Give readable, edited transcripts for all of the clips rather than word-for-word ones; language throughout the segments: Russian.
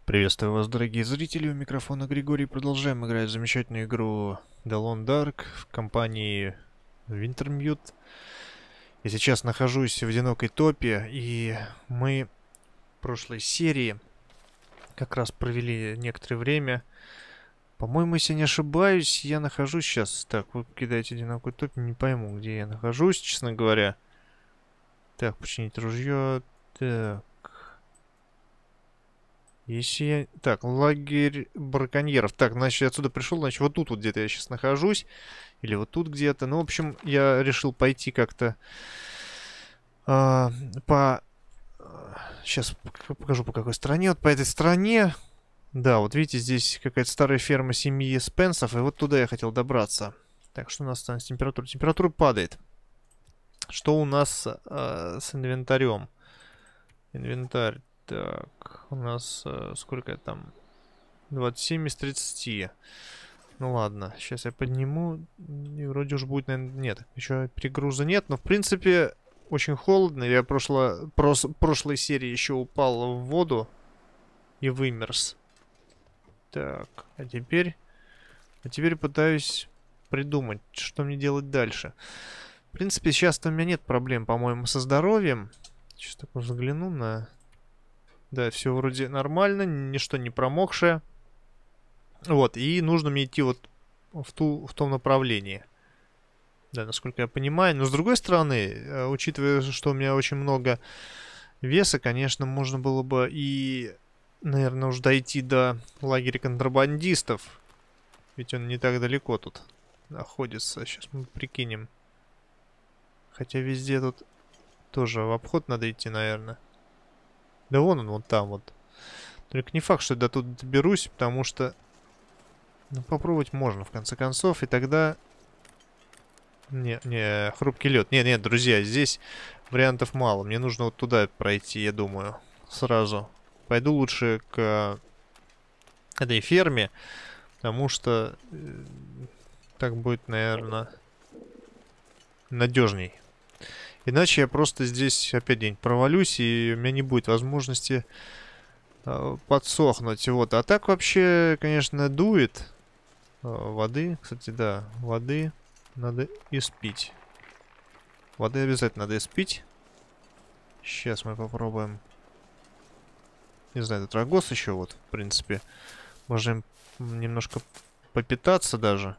Приветствую вас, дорогие зрители, у микрофона Григорий. Продолжаем играть в замечательную игру Dawn Dark в компании Wintermute. Я сейчас нахожусь в одинокой топе, и мы в прошлой серии как раз провели некоторое время. По-моему, если не ошибаюсь, я нахожусь сейчас... Так, вы кидаете одинокую топь, не пойму, где я нахожусь, честно говоря. Так, починить ружье. Так... Если я... Так, лагерь браконьеров. Так, значит, я отсюда пришел, значит, вот тут вот где-то я сейчас нахожусь. Или вот тут где-то. Ну, в общем, я решил пойти как-то по... Сейчас покажу, по какой стороне. Вот по этой стороне. Да, вот видите, здесь какая-то старая ферма семьи Спенсов. И вот туда я хотел добраться. Так, что у нас там с температурой? Температура падает. Что у нас с инвентарем? Инвентарь. Так, у нас сколько там? 27 из 30. Ну ладно, сейчас я подниму. И вроде уж будет, наверное... Нет, еще перегруза нет. Но в принципе очень холодно. Я прошлой серии еще упал в воду и вымерз. Так, а теперь пытаюсь придумать, что мне делать дальше. В принципе, сейчас-то у меня нет проблем, по-моему, со здоровьем. Сейчас такой взгляну на... Да, все вроде нормально, ничто не промокшее. Вот, и нужно мне идти вот в том направлении. Да, насколько я понимаю. Но с другой стороны, учитывая, что у меня очень много веса, конечно, можно было бы и, наверное, уж дойти до лагеря контрабандистов. Ведь он не так далеко тут находится. Сейчас мы прикинем. Хотя везде тут тоже в обход надо идти, наверное. Да вон он, вот там вот. Только не факт, что я до тут доберусь, потому что... Ну, попробовать можно, в конце концов, и тогда... Не, хрупкий лед. Нет, друзья, здесь вариантов мало. Мне нужно вот туда пройти, я думаю, сразу. Пойду лучше к этой ферме, потому что так будет, наверное, надежней. Иначе я просто здесь опять день провалюсь, и у меня не будет возможности подсохнуть. Вот. А так вообще, конечно, дует. Воды, кстати, да, воды надо испить. Воды обязательно надо испить. Сейчас мы попробуем. Не знаю, тут рогоз еще вот, в принципе. Можем немножко попитаться даже.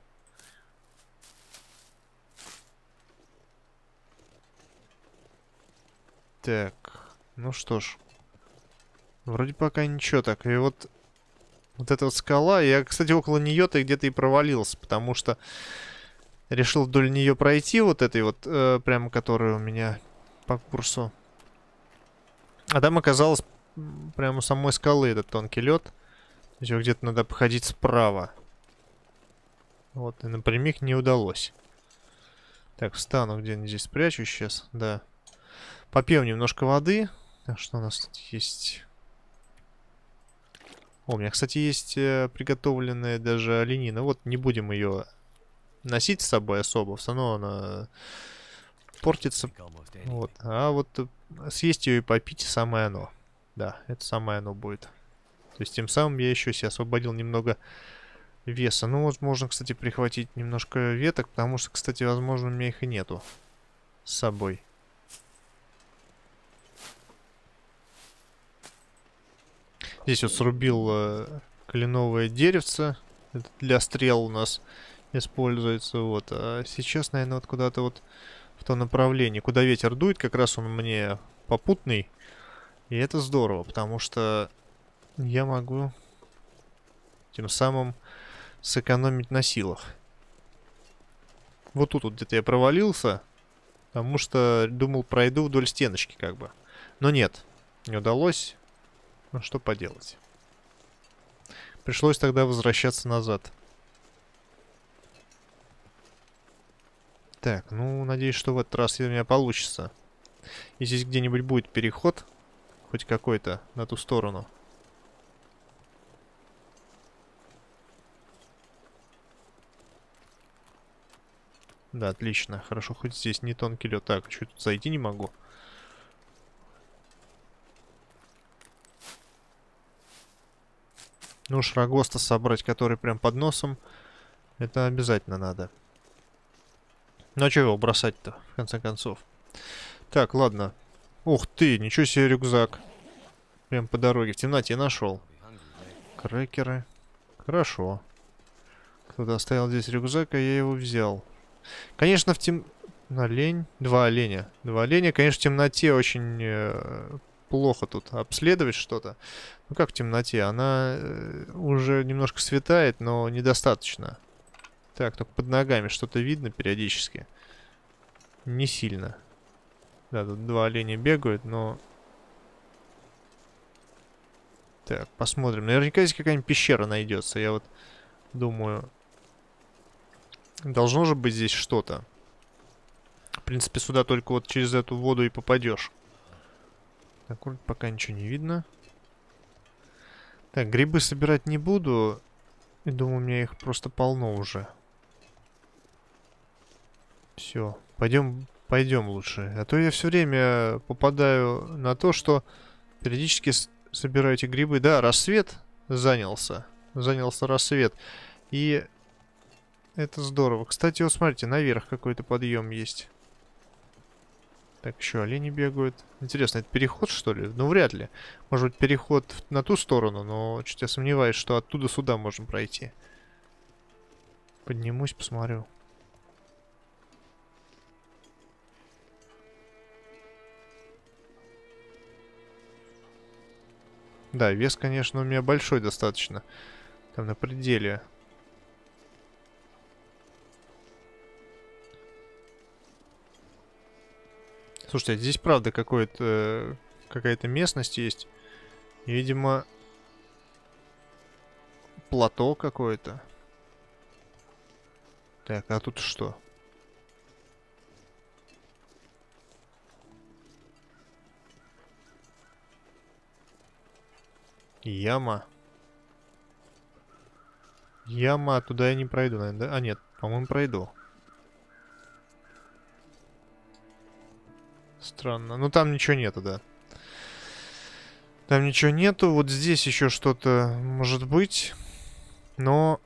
Так, ну что ж. Вроде пока ничего так. И вот эта вот скала. Я, кстати, около нее-то где-то и провалился, потому что решил вдоль нее пройти, вот этой вот, прямо которая у меня по курсу. А там оказалось прямо у самой скалы этот тонкий лед. Еще где-то надо походить справа. Вот, и напрямик не удалось. Так, встану где-нибудь здесь, спрячусь сейчас, да. Попьем немножко воды. Так, что у нас тут есть? О, у меня, кстати, есть приготовленная даже оленина. Вот, не будем ее носить с собой особо. Все равно она портится. Вот. А вот съесть ее и попить самое оно. Да, это самое оно будет. То есть тем самым я еще себе освободил немного веса. Ну вот можно, кстати, прихватить немножко веток, потому что, кстати, возможно, у меня их и нету с собой. Здесь вот срубил кленовое деревце. Это для стрел у нас используется. Вот. А сейчас, наверное, вот куда-то вот в том направлении, куда ветер дует, как раз он мне попутный. И это здорово, потому что я могу тем самым сэкономить на силах. Вот тут вот где-то я провалился, потому что думал, пройду вдоль стеночки как бы. Но нет, не удалось. Ну что поделать. Пришлось тогда возвращаться назад. Так, ну, надеюсь, что в этот раз у меня получится. И здесь где-нибудь будет переход, хоть какой-то, на ту сторону. Да, отлично. Хорошо, хоть здесь не тонкий лед. Так, что тут зайти не могу? Ну, шрагоста собрать, который прям под носом, это обязательно надо. Ну, а что его бросать-то, в конце концов? Так, ладно. Ух ты, ничего себе рюкзак. Прям по дороге, в темноте нашел. Крекеры. Хорошо. Кто-то оставил здесь рюкзак, а я его взял. Конечно, олень. Два оленя. Два оленя, конечно, в темноте очень плохо тут обследовать что-то. Ну как в темноте? Она уже немножко светает, но недостаточно. Так, только под ногами что-то видно периодически. Не сильно. Да, тут два оленя бегают, но... Так, посмотрим. Наверняка здесь какая-нибудь пещера найдется. Я вот думаю... Должно же быть здесь что-то. В принципе, сюда только вот через эту воду и попадешь. Так, вроде пока ничего не видно. Так, грибы собирать не буду. И думаю, у меня их просто полно уже. Все, пойдем лучше. А то я все время попадаю на то, что периодически собираю эти грибы. Да, рассвет занялся. Занялся рассвет. И это здорово. Кстати, вот смотрите, наверх какой-то подъем есть. Так, еще олени бегают. Интересно, это переход, что ли? Ну, вряд ли. Может быть, переход на ту сторону, но чуть я сомневаюсь, что оттуда сюда можем пройти. Поднимусь, посмотрю. Да, вес, конечно, у меня большой достаточно. Там на пределе. Слушайте, здесь правда какая-то местность есть. И, видимо, плато какое-то. Так, а тут что? Яма. Яма, туда я не пройду, наверное, да? А, нет, по-моему, пройду. Странно. Ну, там ничего нету, да. Там ничего нету. Вот здесь еще что-то может быть. Но...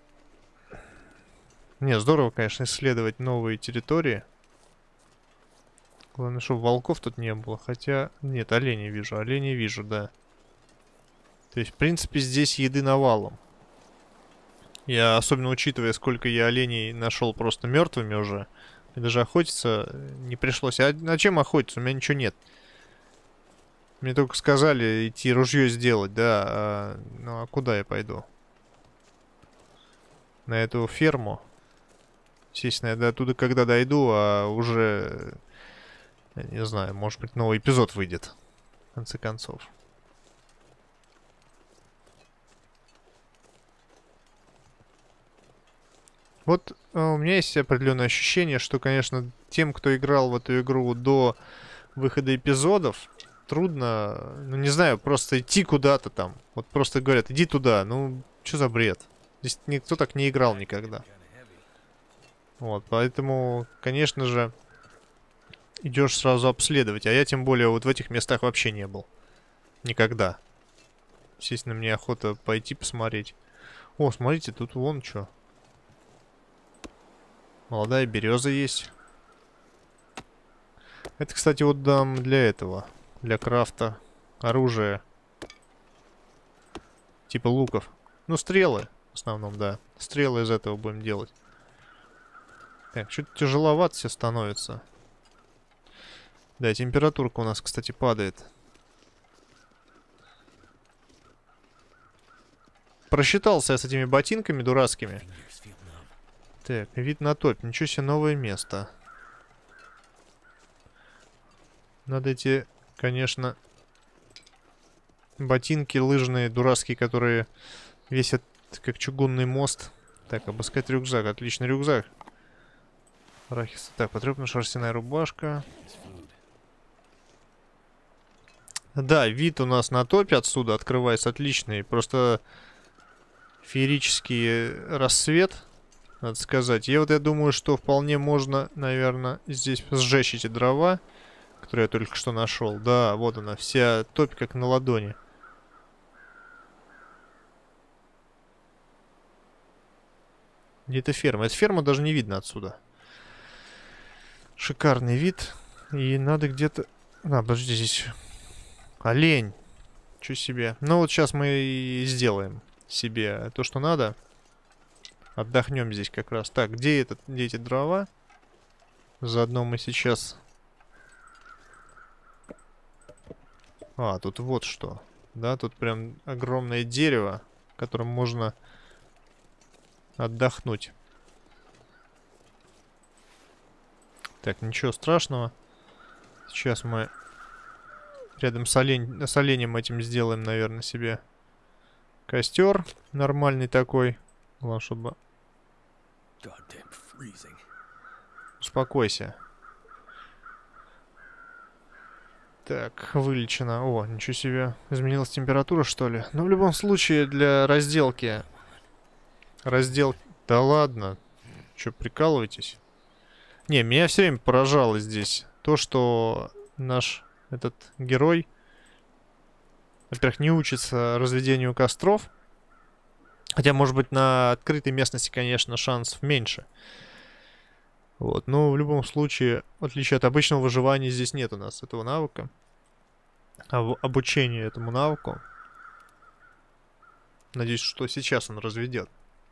Не, здорово, конечно, исследовать новые территории. Главное, чтобы волков тут не было. Хотя... Нет, оленей вижу. Оленей вижу, да. То есть, в принципе, здесь еды навалом. Я, особенно учитывая, сколько я оленей нашел просто мертвыми уже. И даже охотиться не пришлось. А на чем охотиться? У меня ничего нет. Мне только сказали идти ружье сделать, да. Ну а куда я пойду? На эту ферму. Естественно, я до оттуда когда дойду, а уже... Я не знаю, может быть, новый эпизод выйдет. В конце концов. Вот у меня есть определенное ощущение, что, конечно, тем, кто играл в эту игру до выхода эпизодов, трудно, ну не знаю, просто идти куда-то там. Вот просто говорят, иди туда, ну что за бред? Здесь никто так не играл никогда. Вот, поэтому, конечно же, идешь сразу обследовать. А я тем более вот в этих местах вообще не был. Никогда. Естественно, мне охота пойти посмотреть. О, смотрите, тут вон что. Молодая береза есть. Это, кстати, вот дам для этого. Для крафта. Оружия. Типа луков. Ну, стрелы. В основном, да. Стрелы из этого будем делать. Так, что-то тяжеловато все становится. Да, температурка у нас, кстати, падает. Просчитался я с этими ботинками дурацкими. Так, вид на топь. Ничего себе, новое место. Надо эти, конечно, ботинки лыжные, дурацкие, которые весят как чугунный мост. Так, обыскать рюкзак. Отличный рюкзак. Арахис. Так, потрепанная шерстяная рубашка. Да, вид у нас на топе отсюда открывается отличный. Просто феерический рассвет, надо сказать. Я думаю, что вполне можно, наверное, здесь сжечь эти дрова, которые я только что нашел. Да, вот она, вся топь как на ладони. Где эта ферма? Эта ферма даже не видно отсюда. Шикарный вид. И надо где-то... А, подожди, здесь... Олень. Чё себе. Ну вот сейчас мы и сделаем себе то, что надо. Отдохнем здесь как раз. Так, где эти дрова? Заодно мы сейчас... А, тут вот что. Да, тут прям огромное дерево, которым можно отдохнуть. Так, ничего страшного. Сейчас мы рядом с оленем этим сделаем, наверное, себе костер нормальный такой. Главное, чтобы... Успокойся. Так, вылечено. О, ничего себе. Изменилась температура, что ли? Но в любом случае, для разделки... Да ладно. Че, прикалываетесь? Не, меня все время поражало здесь то, что наш этот герой, во-первых, не учится разведению костров. Хотя, может быть, на открытой местности, конечно, шансов меньше. Вот, но в любом случае, в отличие от обычного выживания, здесь нет у нас этого навыка. Обучение этому навыку. Надеюсь, что сейчас он разведет.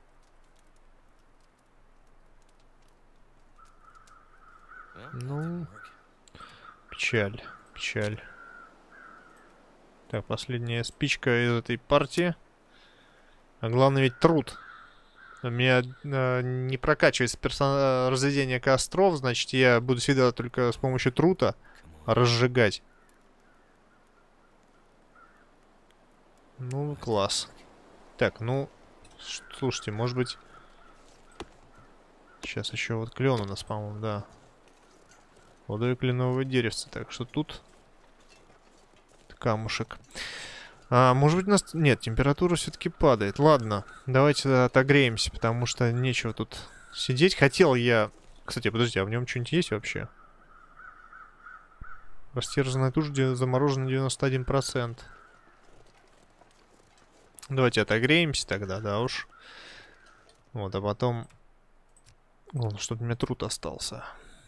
Ну, печаль, печаль. Так, последняя спичка из этой партии. А главное ведь труд. У меня не прокачивается разведение костров, значит, я буду всегда только с помощью трута разжигать. Ну, класс. Так, ну, слушайте, может быть... Сейчас еще вот клен у нас, по-моему, да. Водой кленовое деревце, так что тут камушек. А, может быть у нас... Нет, температура все-таки падает. Ладно, давайте отогреемся, потому что нечего тут сидеть. Хотел я... Кстати, подожди, а в нем что-нибудь есть вообще? Растерзанная тушь заморожена 91%. Давайте отогреемся тогда, да уж. Вот, а потом... Главное, чтобы у меня труд остался.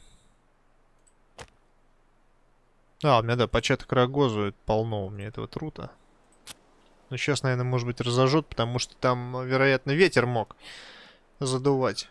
А, у меня, да, початок рогозу, полно у меня этого трута. Но сейчас, наверное, может быть, разожжет, потому что там, вероятно, ветер мог задувать.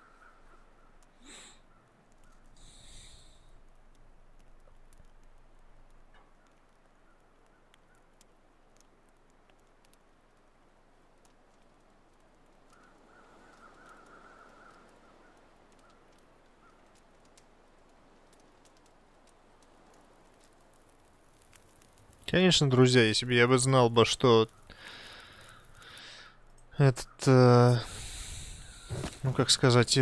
Конечно, друзья, если бы я бы знал бы, что этот, ну как сказать,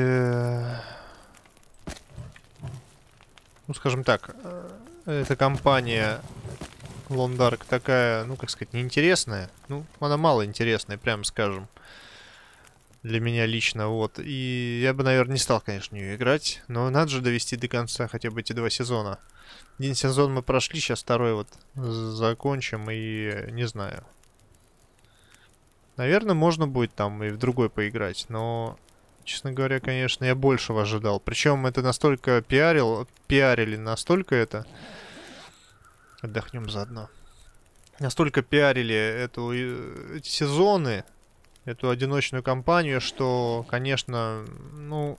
ну скажем так, эта компания Lone Dark такая, ну как сказать, неинтересная, ну она мало интересная, прямо скажем, для меня лично, вот, и я бы, наверное, не стал, конечно, в нее играть, но надо же довести до конца хотя бы эти 2 сезона. Один сезон мы прошли, сейчас второй вот закончим, и не знаю. Наверное, можно будет там и в другой поиграть, но, честно говоря, конечно, я большего ожидал. Причем это настолько пиарили настолько это... Отдохнем заодно. Настолько пиарили эти сезоны, эту одиночную кампанию, что, конечно, ну,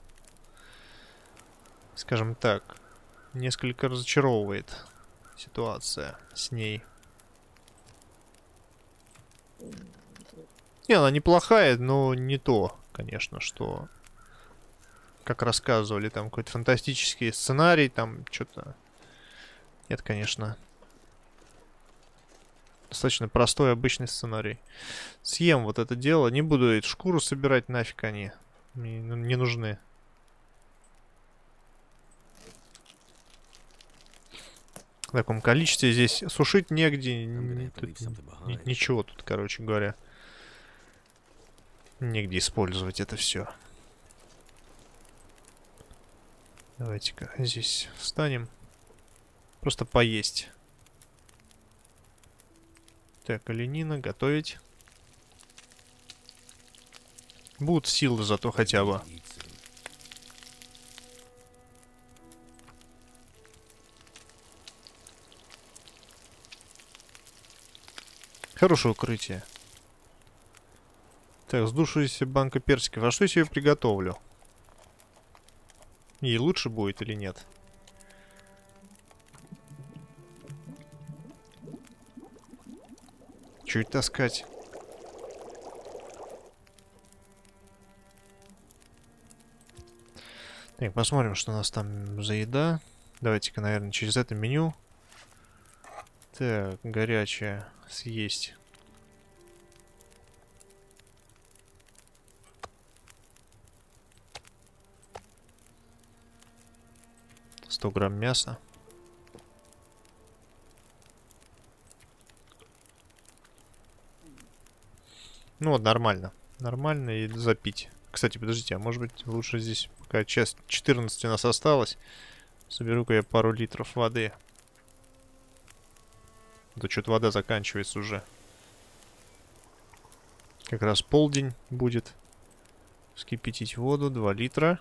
скажем так, несколько разочаровывает ситуация с ней. Не, она неплохая, но не то, конечно, что... Как рассказывали, там какой-то фантастический сценарий, там что-то... Нет, конечно. Достаточно простой, обычный сценарий. Съем вот это дело. Не буду эту шкуру собирать, нафиг они. Мне не нужны. В таком количестве здесь сушить негде. Ничего тут, короче говоря. Негде использовать это все. Давайте-ка здесь встанем. Просто поесть. Так, оленина, готовить. Будут силы зато хотя бы. Хорошее укрытие. Так, сдувшаяся банка персиков. А что я себе приготовлю? Ей лучше будет или нет? Чуть таскать. Так, посмотрим, что у нас там за еда. Давайте-ка, наверное, через это меню. Так, горячее. Съесть. $100 грамм мяса. Ну вот, нормально. Нормально и запить. Кстати, подождите, а может быть лучше здесь, пока час 14 у нас осталось, соберу-ка я пару литров воды. А то что-то вода заканчивается уже. Как раз полдень будет. Вскипятить воду, 2 литра.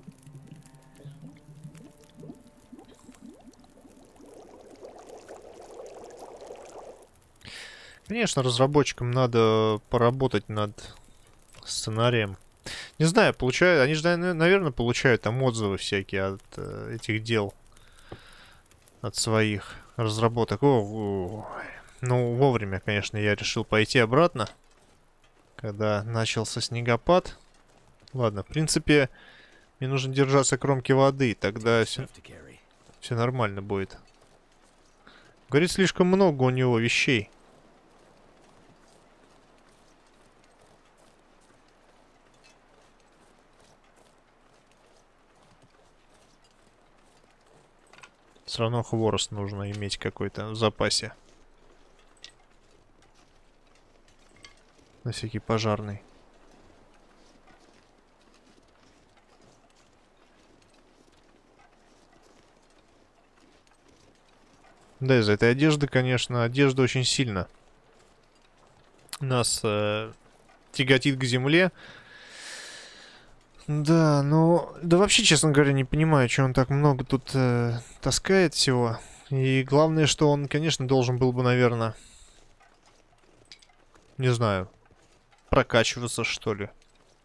Конечно, разработчикам надо поработать над сценарием. Не знаю, получают, они же, наверное, получают там отзывы всякие от этих дел. От своих разработок. Ну, вовремя, конечно, я решил пойти обратно, когда начался снегопад. Ладно, в принципе, мне нужно держаться кромки воды, тогда все нормально будет. Говорит, слишком много у него вещей. Все равно хворост нужно иметь какой-то в запасе. На всякий пожарный. Да, из-за этой одежды, конечно, одежда очень сильно нас тяготит к земле. Да, ну... Да вообще, честно говоря, не понимаю, что он так много тут таскает всего. И главное, что он, конечно, должен был бы, наверное... Не знаю. Прокачиваться, что ли.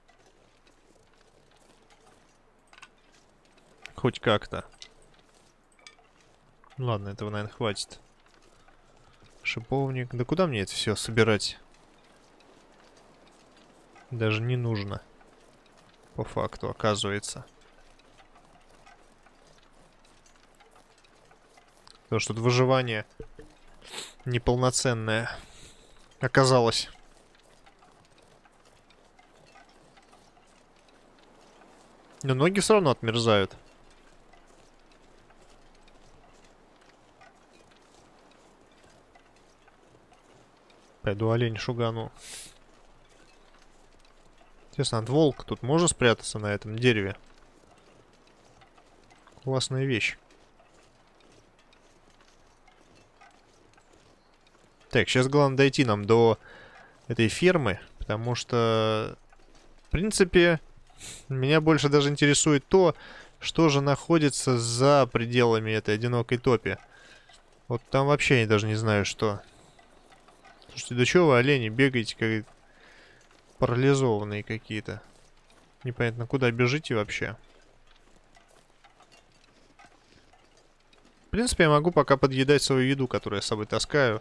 Хоть как-то. Ладно, этого, наверное, хватит. Шиповник. Да куда мне это все собирать? Даже не нужно. По факту, оказывается. Потому что тут выживание неполноценное оказалось. Но ноги все равно отмерзают. Пойду олень шугану. Интересно, от волка тут можно спрятаться на этом дереве? Классная вещь. Так, сейчас главное дойти нам до этой фермы, потому что, в принципе, меня больше даже интересует то, что же находится за пределами этой одинокой топи. Вот там вообще я даже не знаю, что. Слушайте, да чего вы, олени, бегаете, как парализованные какие-то? Непонятно, куда бежите вообще. В принципе, я могу пока подъедать свою еду, которую я с собой таскаю.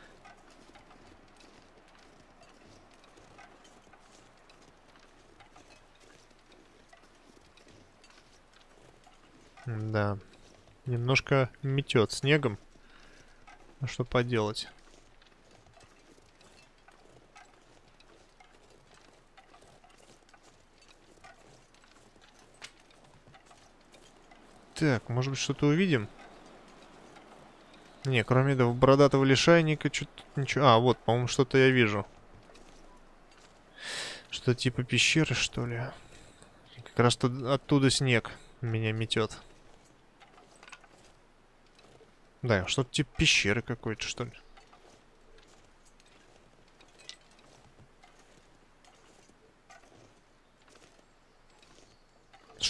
Да. Немножко метет снегом. А что поделать? Так, может быть, что-то увидим? Не, кроме этого бородатого лишайника, что-то ничего. А, вот, по-моему, что-то я вижу. Что-то типа пещеры, что ли? Как раз тут оттуда снег меня метет. Да, что-то типа пещеры какой-то, что ли.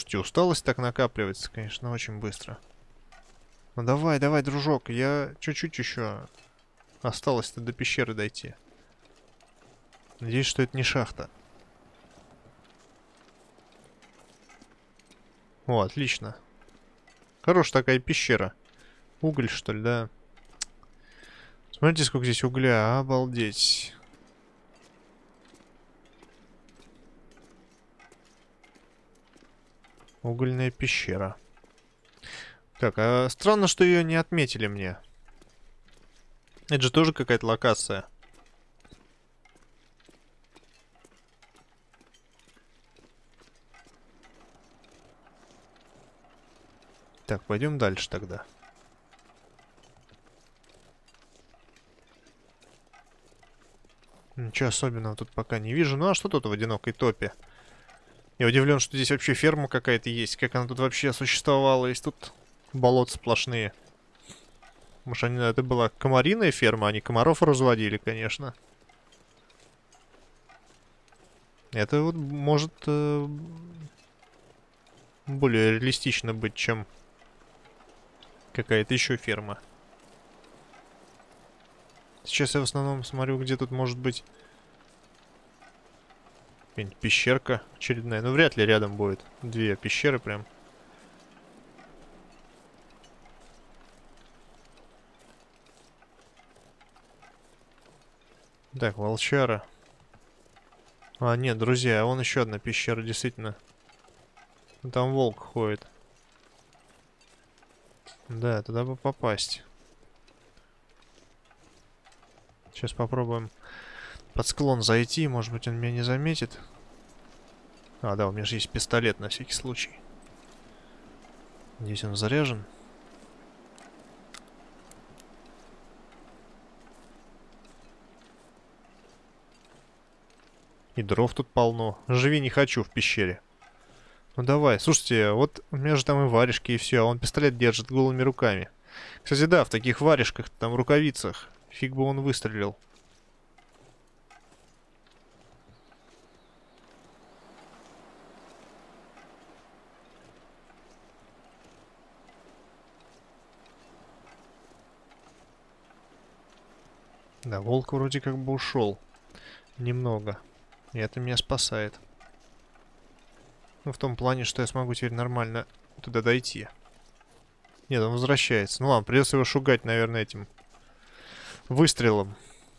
Слушайте, усталость так накапливается, конечно, очень быстро. Ну давай, давай, дружок, я чуть-чуть еще осталось-то до пещеры дойти. Надеюсь, что это не шахта. О, отлично. Хорошая такая пещера. Уголь, что ли, да? Смотрите, сколько здесь угля, обалдеть. Угольная пещера. Так, а странно, что ее не отметили мне. Это же тоже какая-то локация. Так, пойдем дальше тогда. Ничего особенного тут пока не вижу. Ну а что тут в одинокой топе? Я удивлен, что здесь вообще ферма какая-то есть. Как она тут вообще существовала? Есть тут болота сплошные. Может, это была комариная ферма? Они комаров разводили, конечно. Это вот может более реалистично быть, чем какая-то еще ферма. Сейчас я в основном смотрю, где тут может быть какая-нибудь пещерка очередная. Ну, вряд ли рядом будет две пещеры прям. Так, волчара. А, нет, друзья, вон еще одна пещера, действительно. Там волк ходит. Да, туда бы попасть. Сейчас попробуем под склон зайти. Может быть, он меня не заметит. А, да, у меня же есть пистолет на всякий случай. Здесь он заряжен. И дров тут полно. Живи не хочу в пещере. Ну давай, слушайте, вот у меня же там и варежки, и все, а он пистолет держит голыми руками. Кстати, да, в таких варежках, там рукавицах, фиг бы он выстрелил. Да, волк вроде как бы ушел. Немного. И это меня спасает. Ну, в том плане, что я смогу теперь нормально туда дойти. Нет, он возвращается. Ну ладно, придется его шугать, наверное, этим выстрелом.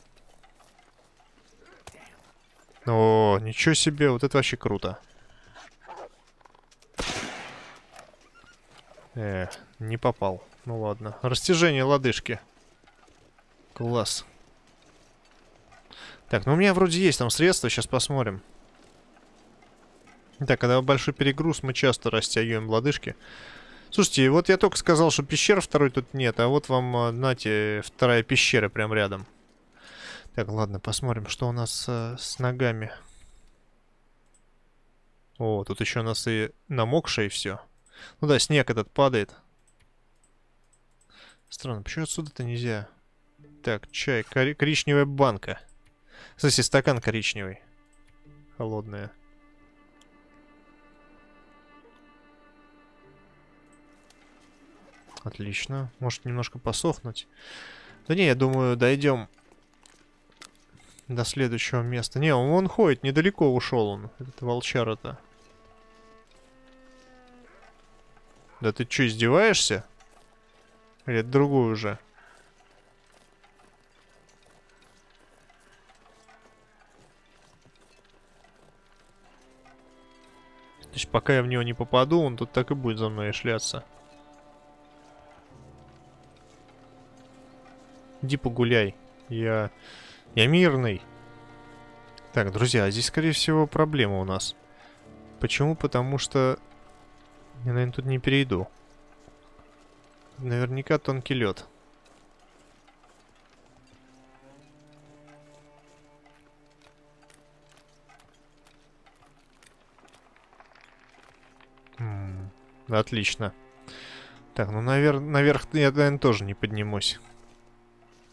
О, ничего себе, вот это вообще круто. Не попал. Ну ладно. Растяжение лодыжки. Класс. Так, ну у меня вроде есть там средства, сейчас посмотрим. Так, когда большой перегруз, мы часто растягиваем лодыжки. Слушайте, вот я только сказал, что пещеры второй тут нет, а вот вам, знаете, вторая пещера прям рядом. Так, ладно, посмотрим, что у нас с ногами. О, тут еще у нас и намокшее все. Ну да, снег этот падает. Странно, почему отсюда-то нельзя? Так, чай, коричневая банка. Кстати, стакан коричневый. Холодная. Отлично. Может немножко посохнуть. Да не, я думаю, дойдем до следующего места. Не, он ходит, недалеко ушел он, этот волчара-то. Да ты что, издеваешься? Или это другой уже? То есть пока я в него не попаду, он тут так и будет за мной шляться. Иди погуляй. Я мирный. Так, друзья, здесь, скорее всего, проблема у нас. Почему? Потому что я, наверное, тут не перейду. Наверняка тонкий лед. Отлично. Так, ну наверх я, наверное, тоже не поднимусь.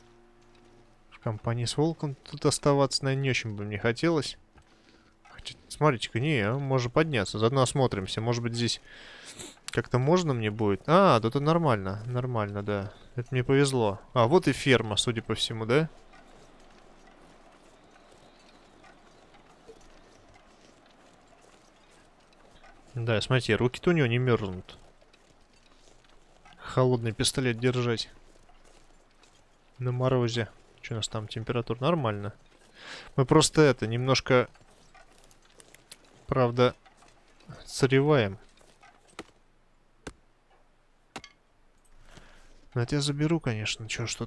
В компании с волком тут оставаться, наверное, не очень бы мне хотелось. Хотя Смотрите-ка, не, можно подняться. Заодно осмотримся. Может быть, здесь как-то можно мне будет? А, да это нормально. Нормально, да. Это мне повезло. А, вот и ферма, судя по всему, да? Да, смотрите, руки-то у него не мерзнут. Холодный пистолет держать. На морозе. Что у нас там, температура? Нормально. Мы просто это, немножко, правда, сореваем. Но это я заберу, конечно. Чё ж тут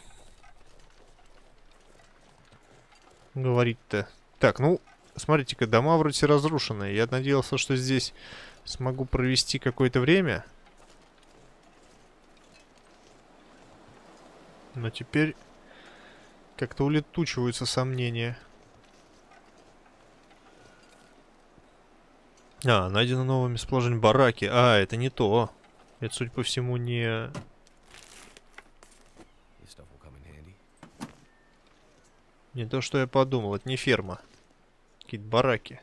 говорить-то? Так, ну, смотрите-ка, дома вроде все разрушенные. Я надеялся, что здесь смогу провести какое-то время. Но теперь как-то улетучиваются сомнения. А, найдено новое местоположение бараки. А, это не то. Это, судя по всему, не... Не то, что я подумал. Это не ферма. Какие-то бараки.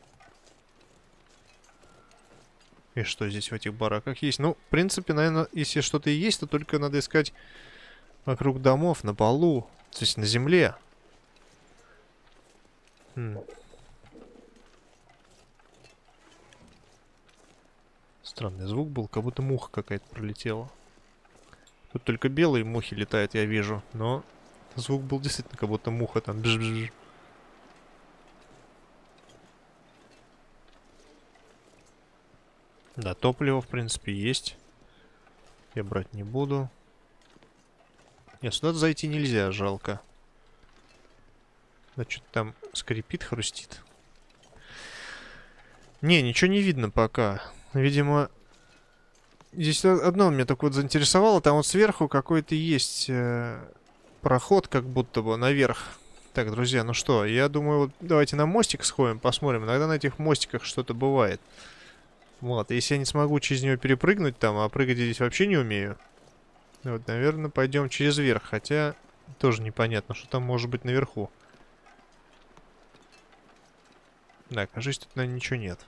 И что здесь в этих бараках есть? Ну, в принципе, наверное, если что-то и есть, то только надо искать вокруг домов, на полу. То есть на земле. Странный звук был, как будто муха какая-то пролетела. Тут только белые мухи летают, я вижу. Но звук был действительно, как будто муха там бж-бж-бж. Да, топливо, в принципе, есть. Я брать не буду. Нет, сюда зайти нельзя, жалко. Да что-то там скрипит, хрустит. Не, ничего не видно пока. Видимо, здесь одно меня так вот заинтересовало. Там вот сверху какой-то есть проход, как будто бы наверх. Так, друзья, ну что, я думаю, вот давайте на мостик сходим, посмотрим. Иногда на этих мостиках что-то бывает. Вот, если я не смогу через него перепрыгнуть там, а прыгать здесь вообще не умею. Вот, наверное, пойдем через верх. Хотя, тоже непонятно, что там может быть наверху. Да, кажется, тут, наверное, ничего нет.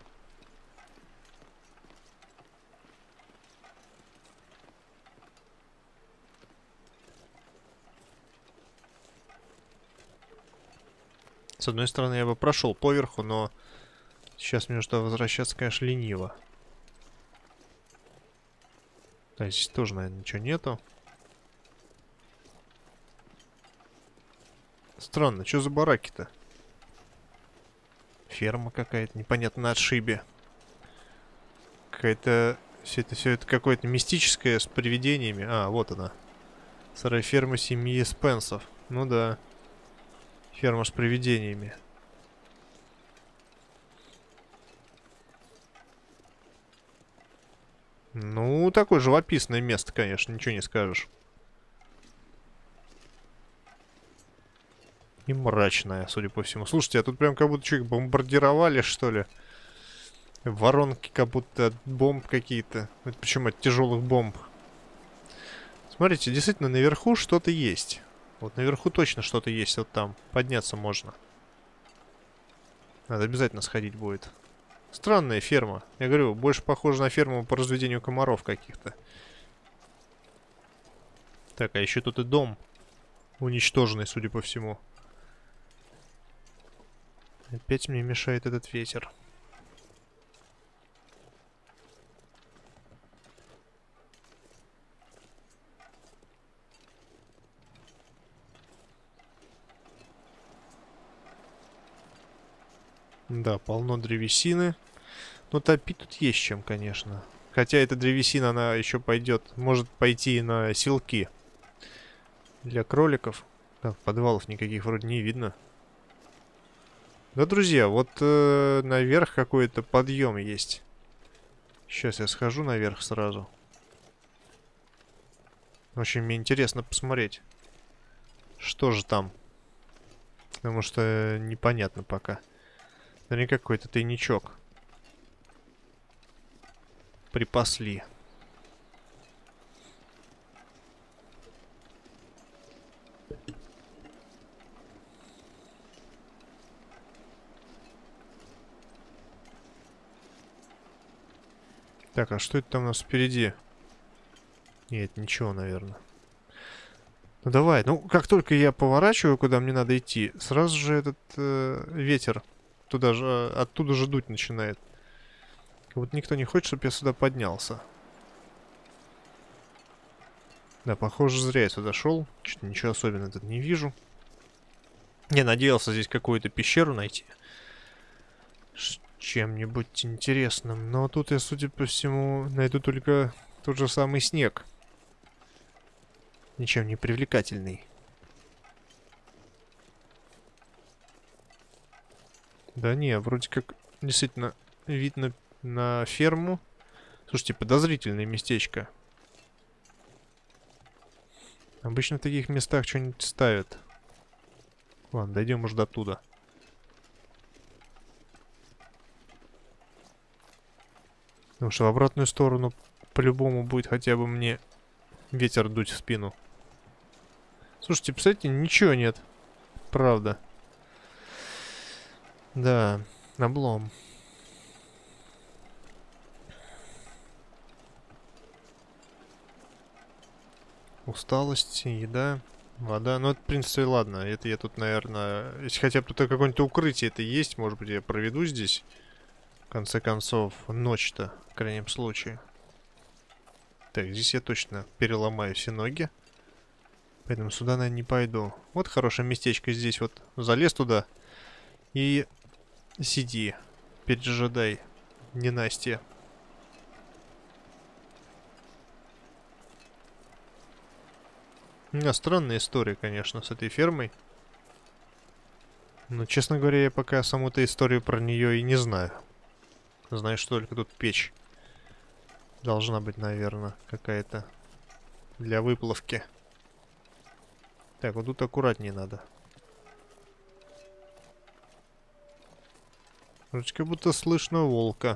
С одной стороны, я бы прошел поверху, но сейчас мне туда возвращаться, конечно, лениво. Да, здесь тоже, наверное, ничего нету. Странно, что за бараки-то? Ферма какая-то, непонятно, на отшибе. Какая-то... Все это какое-то мистическое с привидениями. А, вот она. Сарай фермы семьи Спенсов. Ну да. Ферма с привидениями. Ну, такое живописное место, конечно, ничего не скажешь. И мрачное, судя по всему. Слушайте, а тут прям как будто что-то бомбардировали, что ли? Воронки как будто от бомб какие-то. Причем от тяжелых бомб. Смотрите, действительно, наверху что-то есть. Вот наверху точно что-то есть, вот там. Подняться можно. Надо обязательно сходить будет. Странная ферма. Я говорю, больше похоже на ферму по разведению комаров каких-то. Так, а еще тут и дом. Уничтоженный, судя по всему. Опять мне мешает этот ветер. Да, полно древесины. Но топить тут есть чем, конечно. Хотя эта древесина, она еще пойдет. Может пойти на селки. Для кроликов. Так, подвалов никаких вроде не видно. Да, друзья, вот наверх какой-то подъем есть. Сейчас я схожу наверх сразу. Очень мне интересно посмотреть, что же там. Потому что непонятно пока. Наверняка какой-то тайничок припасли. Так, а что это там у нас впереди? Нет, ничего, наверное. Ну давай, ну как только я поворачиваю, куда мне надо идти, сразу же этот ветер туда же, оттуда же дуть начинает. Вот никто не хочет, чтобы я сюда поднялся. Да, похоже, зря я сюда шел. Что-то ничего особенного тут не вижу. Я надеялся здесь какую-то пещеру найти. С чем-нибудь интересным. Но тут я, судя по всему, найду только тот же самый снег. Ничем не привлекательный. Да не, вроде как действительно видно на ферму. Слушайте, подозрительное местечко. Обычно в таких местах что-нибудь ставят. Ладно, дойдем уже до туда. Потому что в обратную сторону по-любому будет хотя бы мне ветер дуть в спину. Слушайте, представляете, ничего нет. Правда. Да, облом. Усталость, еда, вода. Ну, это, в принципе, ладно. Это я тут, наверное... Если хотя бы тут какое-нибудь укрытие это есть, может быть, я проведу здесь. В конце концов, ночь-то, в крайнем случае. Так, здесь я точно переломаю все ноги. Поэтому сюда, наверное, не пойду. Вот хорошее местечко здесь. Вот залез туда и сиди. Пережидай ненастье. У меня странная история, конечно, с этой фермой. Но, честно говоря, я пока саму-то историю про нее и не знаю. Знаю, что только тут печь должна быть, наверное, какая-то для выплавки. Так, вот тут аккуратнее надо. Вроде как будто слышно волка.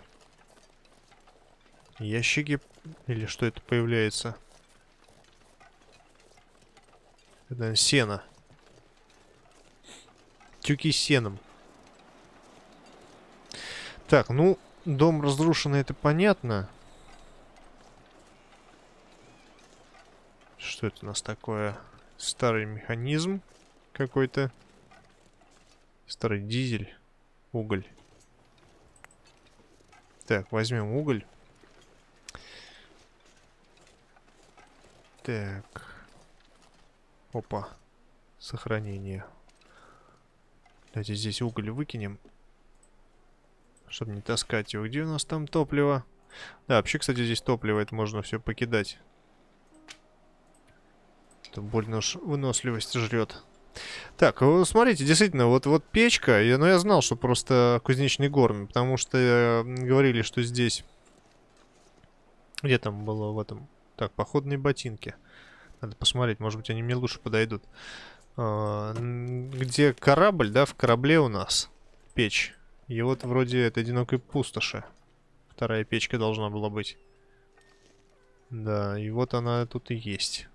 Ящики или что это появляется? Это, наверное, сено. Тюки с сеном. Так, ну, дом разрушенный, это понятно. Что это у нас такое? Старый механизм какой-то. Старый дизель. Уголь. Так, возьмем уголь. Так. Опа. Сохранение. Давайте здесь уголь выкинем. Чтобы не таскать его. Где у нас там топливо? Да, вообще, кстати, здесь топливо. Это можно все покидать. Это больно уж выносливость жрет. Так, смотрите, действительно, вот печка. Но я знал, что просто кузнечный горн. Потому что говорили, что здесь... Где там было в этом? Так, походные ботинки. Надо посмотреть, может быть, они мне лучше подойдут. Где корабль, да, в корабле у нас печь. И вот вроде это одинокой пустоши. Вторая печка должна была быть. Да, и вот она тут и есть.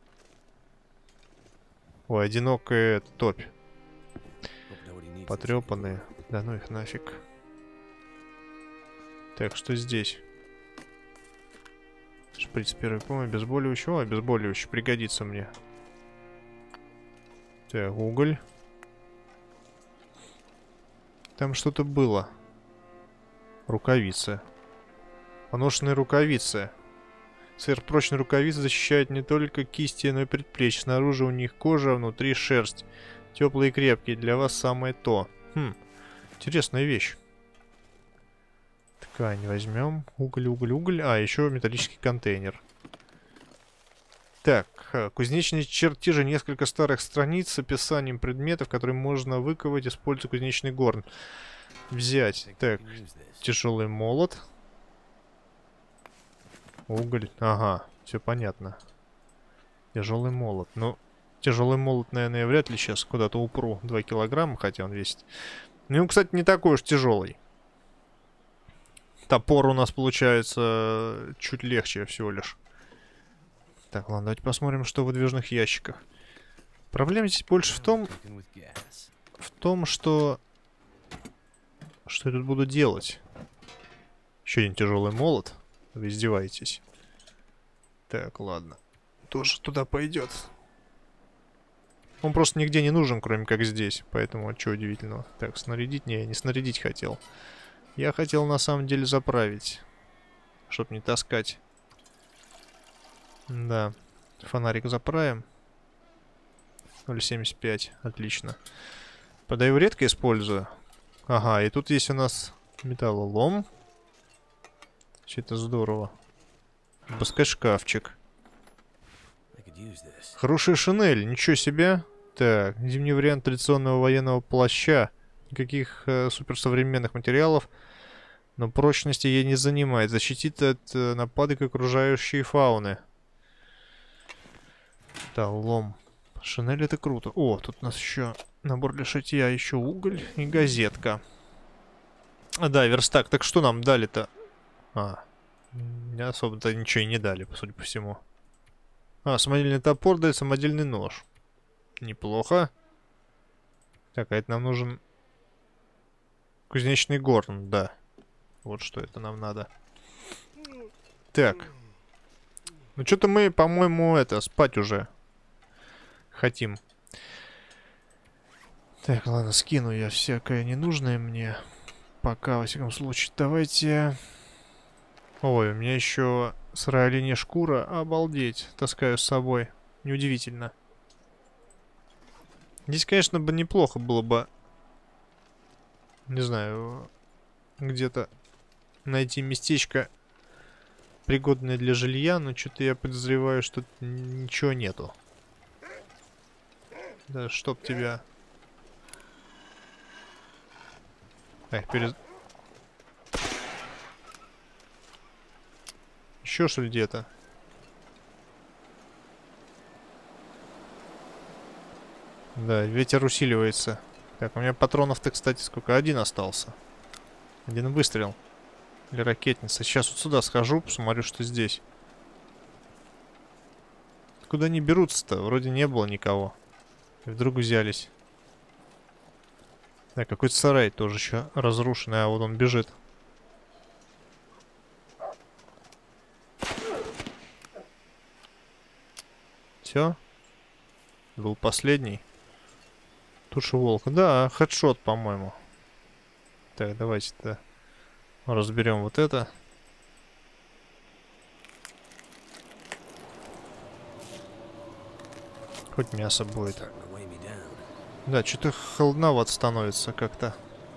Ой, одинокая топь. Потрепанные. Да ну их нафиг. Так, что здесь? Шприц первой помощи, обезболивающий. О, обезболивающий пригодится мне. Так, уголь. Там что-то было. Рукавицы. Поношенные рукавицы. Сверхпрочные рукавицы защищают не только кисти, но и предплечья. Снаружи у них кожа, внутри шерсть. Теплые и крепкие. Для вас самое то. Интересная вещь. Ткань возьмем. Уголь, уголь, уголь. А, еще металлический контейнер. Так, кузнечные чертежи. Несколько старых страниц с описанием предметов, которые можно выковать, используя кузнечный горн. Взять. Так, тяжелый молот. Уголь. Ага, все понятно. Тяжелый молот. Ну, тяжелый молот, наверное, я вряд ли сейчас куда-то упру 2 килограмма, хотя он весит. Ну, он, кстати, не такой уж тяжелый. Топор у нас получается чуть легче всего лишь. Так, ладно, давайте посмотрим, что в выдвижных ящиках. Проблема здесь больше в том, что я тут буду делать. Еще один тяжелый молот. Вы издеваетесь. Так, ладно. Тоже туда пойдет. Он просто нигде не нужен, кроме как здесь. Поэтому, что удивительного. Так, снарядить? Не, я не снарядить хотел. Я хотел, на самом деле, заправить. Чтоб не таскать. Да. Фонарик заправим. 0,75. Отлично. Подаю редко использую. Ага, и тут есть у нас металлолом. Что-то здорово. Пускай шкафчик. Хорошая шинель, ничего себе. Так, зимний вариант традиционного военного плаща. Никаких суперсовременных материалов. Но прочности ей не занимает. Защитит от нападок окружающей фауны. Да, лом. Шинель это круто. О, тут у нас еще набор для шитья, еще уголь и газетка. А, да, верстак. Так что нам дали-то? Не особо-то ничего и не дали, судя по всему. Самодельный топор дает самодельный нож. Неплохо. Так, а это нам нужен кузнечный горн, да. Вот что это нам надо. Так. Ну что-то мы, по-моему, спать уже хотим. Так, ладно, скину я всякое ненужное мне. Пока, во всяком случае. Давайте... Ой, у меня еще сырая оленья шкура. Обалдеть. Таскаю с собой. Неудивительно. Здесь, конечно, бы неплохо было бы... Не знаю... Где-то найти местечко, пригодное для жилья. Но что-то я подозреваю, что ничего нету. Да, чтоб тебя... Так, Еще что ли где-то? Да, ветер усиливается. Так, у меня патронов-то, кстати, сколько? Один остался. Один выстрел. Или ракетница. Сейчас вот сюда схожу, посмотрю, что здесь. Куда они берутся-то? Вроде не было никого. И вдруг взялись. Да, какой-то сарай тоже еще разрушенный. А вот он бежит. Все? Был последний. Туша волка. Да, хедшот, по-моему. Так, давайте-то разберем вот это. Хоть мясо будет. Да, что-то холодновато становится как-то.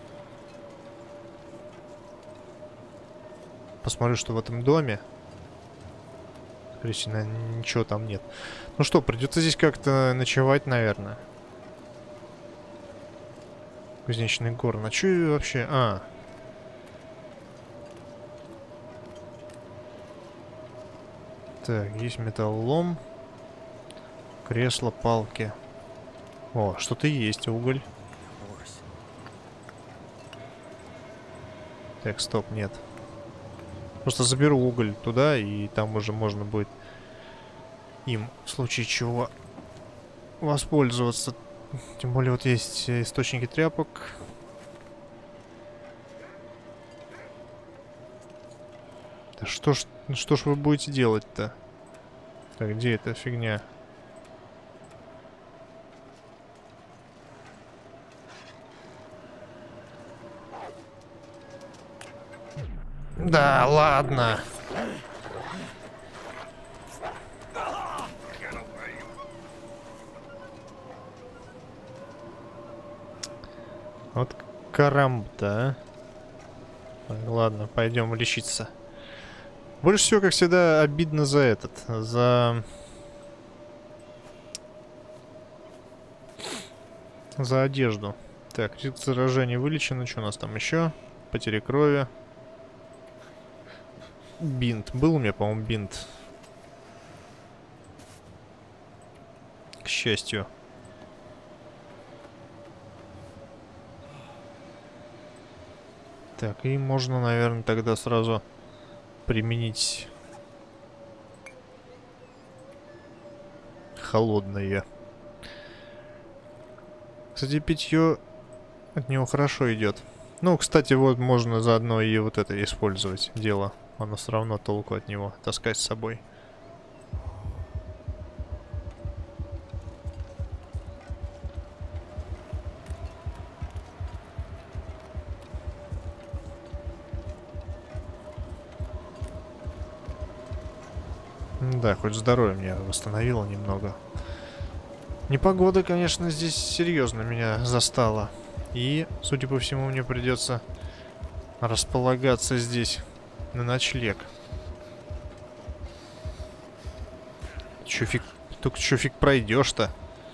Посмотрю, что в этом доме. Скорее, ничего там нет. Ну что, придется здесь как-то ночевать, наверное. Кузнечный горн. А что вообще? Так, есть металлолом. Кресло, палки. О, что-то есть, уголь. Так, стоп, нет. Просто заберу уголь туда, и там уже можно будет им, в случае чего, воспользоваться. Тем более вот есть источники тряпок. Да что ж вы будете делать-то? Так, где эта фигня? Да, ладно. Вот карамба-то, Ладно, пойдем лечиться. Больше всего, как всегда, обидно за за одежду. Так, риск заражения вылечено. Что у нас там еще? Потери крови. Бинт. Был у меня, по-моему, бинт. К счастью. Так, и можно, наверное, тогда сразу применить холодное. Кстати, питье от него хорошо идет. Ну, кстати, вот можно заодно и вот это использовать дело. Оно все равно толку от него таскать с собой. Да, хоть здоровье мне восстановило немного. Непогода, конечно, здесь серьезно меня застала. И, судя по всему, мне придется располагаться здесь на ночлег. Чё фиг, только чё фиг пройдешь-то?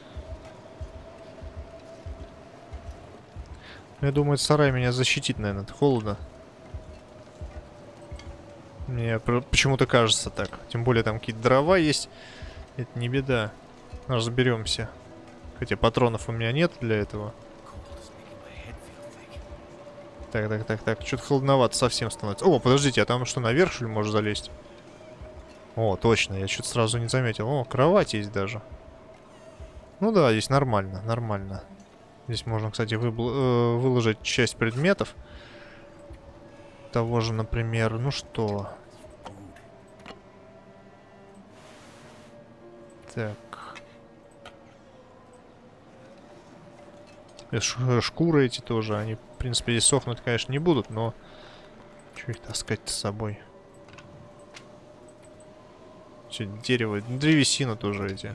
Я думаю, сарай меня защитит, наверное, от холода. Мне почему-то кажется так. Тем более там какие-то дрова есть. Это не беда. Разберемся. Хотя патронов у меня нет для этого. Так. Что-то холодновато совсем становится. О, подождите, а там что, наверх, что ли, можешь залезть? О, точно, я что-то сразу не заметил. О, кровать есть даже. Ну да, здесь нормально, нормально. Здесь можно, кстати, выложить часть предметов. Того же, например, ну что... Так. Шкуры эти тоже, они, в принципе, здесь сохнуть, конечно, не будут, но... Что их таскать-то с собой? Все, дерево, древесина тоже эти.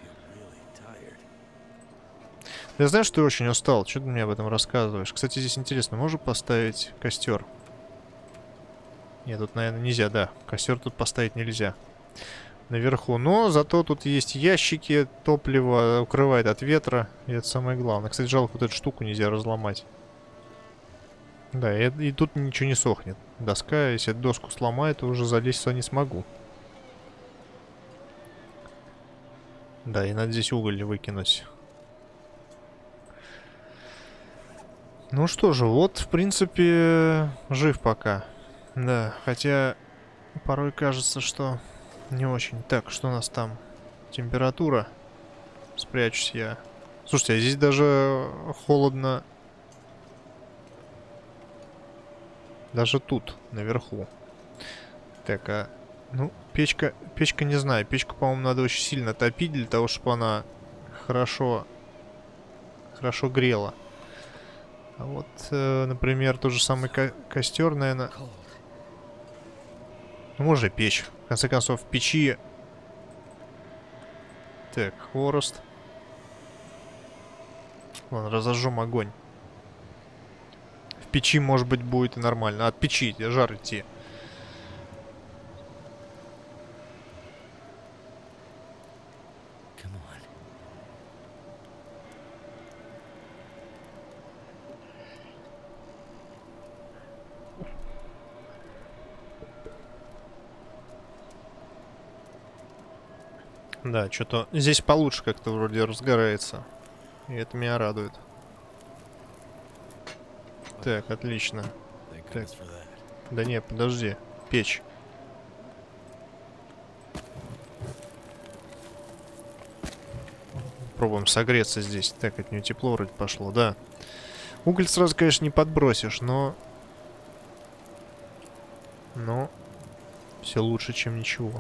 Я знаю, что ты очень устал. Что ты мне об этом рассказываешь? Кстати, здесь интересно, можно поставить костер? Нет, тут, наверное, нельзя, да. Костер тут поставить нельзя. Наверху. Но зато тут есть ящики, топливо, укрывает от ветра. И это самое главное. Кстати, жалко, вот эту штуку нельзя разломать. Да, и тут ничего не сохнет. Доска, если доску сломает, то уже залезть сюда не смогу. Да, и надо здесь уголь выкинуть. Ну что же, вот, в принципе, жив пока. Да, хотя порой кажется, что не очень. Так, что у нас там? Температура. Спрячусь я. Слушайте, а здесь даже холодно. Даже тут, наверху. Так, а... Ну, печка не знаю. Печку, по-моему, надо очень сильно топить для того, чтобы она хорошо грела. А вот, например, тот же самый костер, наверное... Ну, можно печь. В конце концов, в печи... Так, хворост. Ладно, разожжем огонь. В печи, может быть, будет и нормально. От печи жар идти. Да, что-то здесь получше как-то вроде разгорается. И это меня радует. Так, отлично. Так. Да нет, подожди. Печь. Пробуем согреться здесь. Так, от нее тепло вроде пошло, да. Уголь сразу, конечно, не подбросишь, но... все лучше, чем ничего.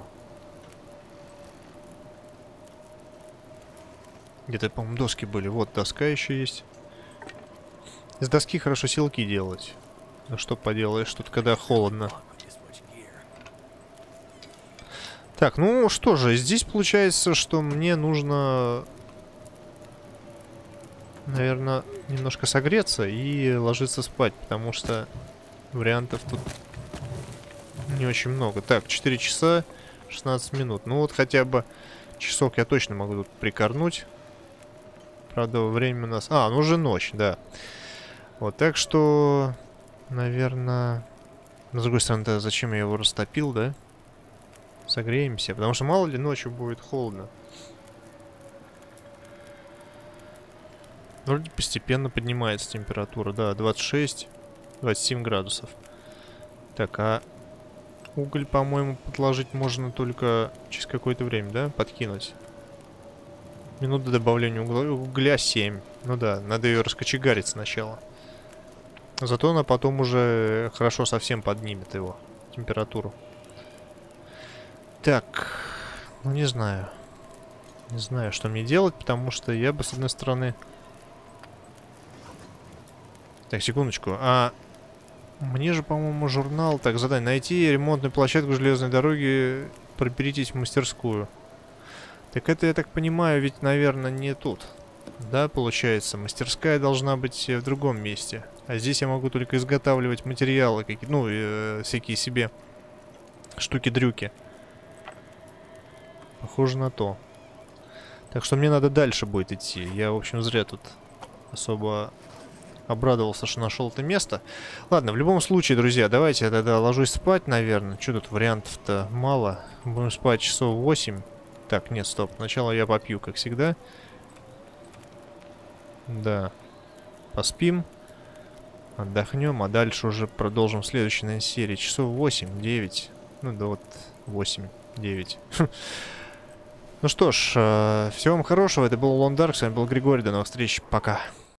Где-то, по-моему, доски были. Вот, доска еще есть. Из доски хорошо силки делать. Ну что поделаешь, тут когда холодно. Так, ну что же, здесь получается, что мне нужно, наверное, немножко согреться и ложиться спать, потому что вариантов тут не очень много. Так, 4 часа 16 минут. Ну вот хотя бы часок я точно могу тут прикорнуть. Правда, время у нас... А, ну уже ночь, да. Вот, так что, наверное... Но, с другой стороны, зачем я его растопил, да? Согреемся, потому что мало ли ночью будет холодно. Вроде постепенно поднимается температура, да, 26-27 градусов. Так, а уголь, по-моему, подложить можно только через какое-то время, да? Подкинуть. Минута добавления угля 7. Ну да, надо ее раскочегарить сначала. Зато она потом уже хорошо совсем поднимет его. температуру. Так, ну не знаю. Не знаю, что мне делать, потому что я бы, с одной стороны... Так, секундочку. А мне же, по-моему, журнал... Так, задание. Найти ремонтную площадку железной дороги, проберитесь в мастерскую. Так это, я так понимаю, ведь, наверное, не тут. Да, получается. Мастерская должна быть в другом месте. А здесь я могу только изготавливать материалы какие-то, ну, всякие себе штуки-дрюки. Похоже на то. Так что мне надо дальше будет идти. Я, в общем, зря тут особо обрадовался, что нашел это место. Ладно, в любом случае, друзья, давайте я тогда ложусь спать, наверное. Что тут, вариантов-то мало. Будем спать часов 8. Так, нет, стоп. Сначала я попью, как всегда. Да. Поспим. Отдохнем, а дальше уже продолжим в следующей, наверное, серии. Часов 8-9. Ну да вот 8-9. Ну что ж, всего вам хорошего. Это был Lone Dark, с вами был Григорий. До новых встреч. Пока.